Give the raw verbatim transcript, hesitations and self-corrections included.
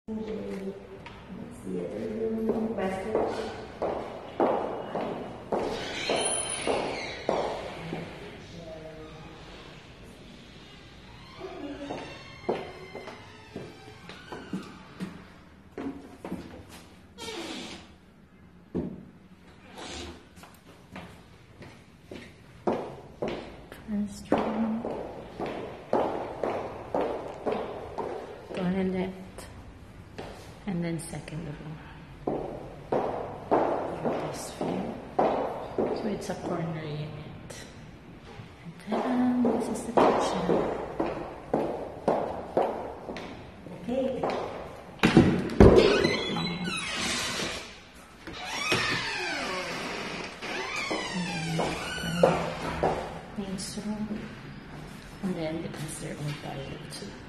That's the other room, western. First room, toilet, and then second room. This view. So it's a corner unit. And then this is the kitchen. Okay. Main room, and then it has their own toilet too.